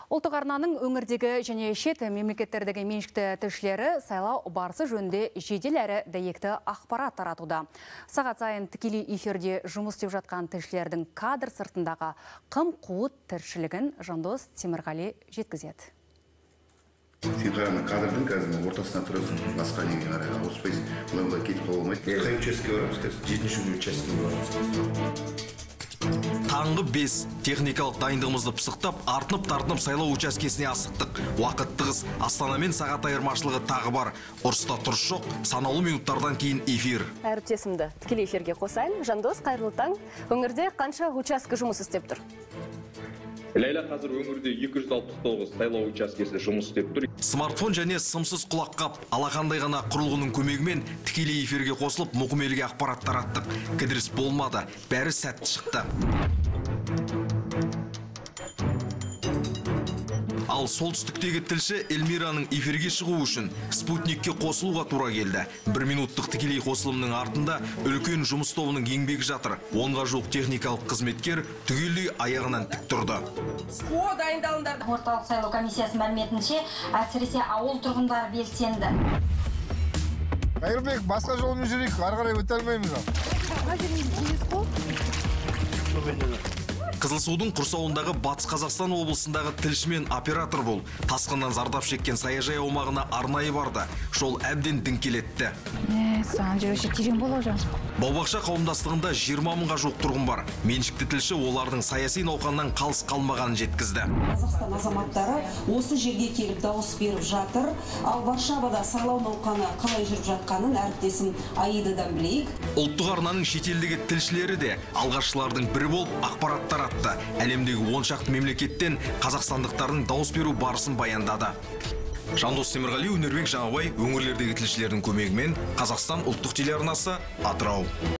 Ұлттық арнаның өңірдегі және шет мемлекеттердегі меншікті тілшілері сайлау барысы жөнінде жедел әрі дәйекті ақпарат таратуда. Сағат сайын тікелей эфирде жұмыс істеп жатқан тілшілердің кадр сыртындағы қым-қуыт тіршілігін Жандос Темірғали жеткізеді. Сен қарағанда кадрдың қазір ортасына тұрасың, басқа неге қарай ауыспайсың, бұлай кетіп қала алмайды. Қай участке барамыз қазір? 7-ші участке барамыз. Таңғы 5 техникалық дайындығымызды пысықтап, артынып-тартынып сайлау учаскесіне асықтық. Уақыт тығыз, Астанамен сағат айырмашылығы тағы бар. Ұрыста тұрыс жоқ, санаулы минуттардан кейін эфир. Әріптесімді тікелей эфирге қосайын. Жандос, қайырлы таң. Өңірде қанша участке жұмыс істеп тұр? Ләйла, қазір өңірде 269 сайлау учаскесі жұмыс істеп тұр. Смартфон және сымсыз құлаққап, алақандай ғана құрылғының көмегімен тікелей эфирге қосылып, мұқымелге ақпарат тараттық. Кідіріс болмады, бәрі сәтті шықты. Ал солтүстіктегі тілші Эльмираның эфирге шығу үшін спутникке қосылуға тура келді. 1 минуттық тікелей қосылымның артында үлкен жұмыс тобының еңбегі жатыр. 10-ға жуық техникалық қызметкер түгелдей аяғынан тік тұрды. Орталық сайлау комиссиясы мәліметінше, әсіресе ауыл тұрғындары белсенді. Қайырбек, басқа жолмен жүрейік, ары қарай өте алмаймыз. Қызылсудың құрсауындағы Батыс Қазақстан облысындағы тілші мен оператор бол. Тасқыннан зардап шеккен саяжай аумағына арнайы барды. Жол әбден діңкелетті. Баубақша қауымдастығында 20 мыңға жуық тұрғын бар. Меншікті тілші олардың саяси науқаннан қалыс қалмағанын жеткізді. Қазақстан азаматтары осы жерге келіп дауыс беріп жатыр. Ал Варшавада сайлау науқаны қалай жүріп жатқанын әріптесім Аидадан білейік. Ұлттық арнаның шетелдегі тілшілері де алғашқылардың бірі болып ақпарат таратты. Әлемдегі 10 шақты мемлекеттен қазақстандықтардың дауыс беру барысын баяндады. Жандос Темірғали, Өнербек Жаңабай, өңірлердегі тілшілердің көмегімен Қазақстан ұлттық телеарнасы, Атырау.